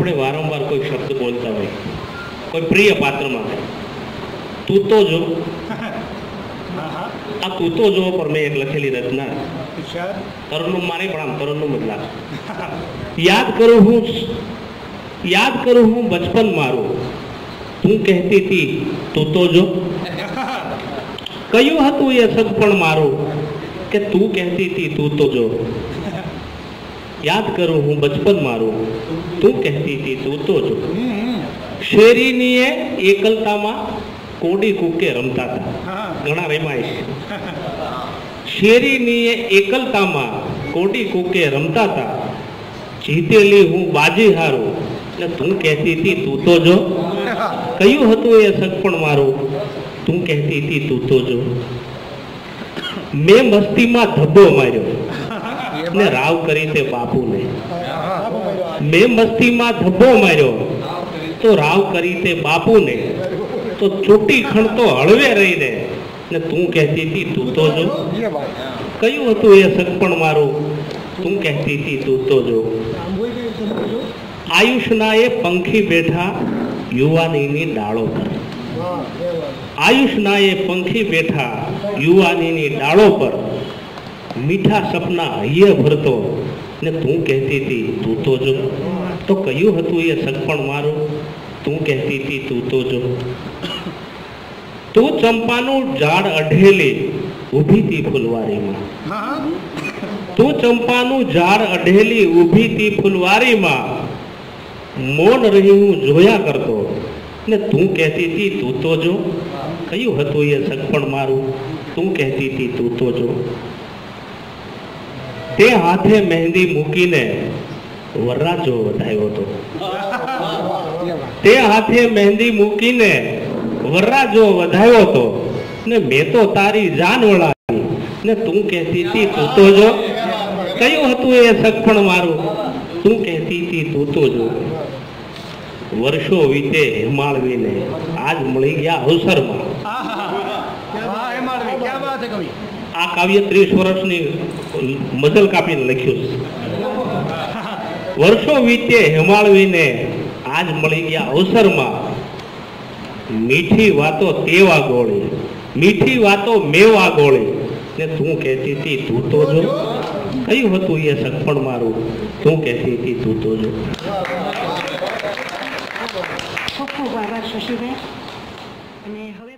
આપણે વારંવાર કોઈ શબ્દ બોલતા હોય કોઈ પ્રિય પાત્રમાં, તું તો જો. આ તું તો જો પર મેં એક લખેલી રચના તરુણનું મારે પણ આમ તરુણનું બદલા યાદ કરું હું બચપન મારું, તું કહેતી હતી તું તો જો. કયું હતું એ સગપણ મારું કે તું કહેતી હતી તું તો જો. યાદ કરું હું બચપન મારું, તું કહેતી હતી તું તો જો. શેરીની એકલતામાં કોડી કૂકે રમતા હતા. ઘણા રેમાય છે. શેરીની એકલતામાં કોડી કૂકે રમતા હતા. જીતેલી હું બાજી હારું ને તું કહેતી હતી તું તો જો. કયું હતું એ સગપણ મારું, તું કહેતી હતી તું તો જો. મેં મસ્તીમાં ધબ્બો માર્યો ને રાવ કરી તે બાપુને. મેં મસ્તીમાં ધબ્બો માર્યો તો રાવ કરી તે બાપુને. તો ચોટી ખણતો હળવે રહીને ને તું કહેતી હતી તું તો જો. કયું હતું એ સગપણ મારું, તું કહેતી હતી તું તો જો. આયુષના એ પંખી બેઠા યુવાનીની ડાળો પર. આયુષના એ પંખી બેઠા યુવાનીની ડાળો પર. મીઠા સપના હૈયે ભરતો ને તું કહેતી હતી તું તો જો. તો કયું હતું એ સગપણ મારું, તું કહેતી હતી તું તો જો. તું ચંપાનું ઝાડ અઢેલી ઊભી હતી ફુલવારીમાં. તું ચંપાનું ઝાડ અઢેલી ઊભી હતી ફુલવારીમાં. મૌન રહી હું જોયા કરતો ને તું કહેતી હતી તું તો જો. કયું હતું એ સગપણ મારું, તું કહેતી હતી તું તો જો. તે હાથે મહેંદી મૂકીને વરરાજો વધાયો હતો. તે હાથે મહેંદી મૂકીને વરરાજો વધાયો હતો ને મેં તો તારી જાન વળાવી ને તું કહેતી હતી તું તો જો. કયું હતું એ સગપણ મારું, તું કહેતી હતી તું તો જો. વર્ષો વીતે હેમાળવીને આજ મળી ગયા અવસરમાં. આ કાવ્ય 30 વર્ષની મજલ કાપીને લખ્યું છે. વર્ષો વીતે હેમાળવીને આજ મળી ગયા અવસરમાં. મીઠી વાતો તેવા ગોળી, મીઠી વાતો મેવા ગોળી ને તું કહેતી હતી તું તો જો. કયું હતું એ સગપણ મારું, તું કહેતી હતી તું તો જો. ખૂબ ખૂબ આભાર શશીભાઈ. અને હવે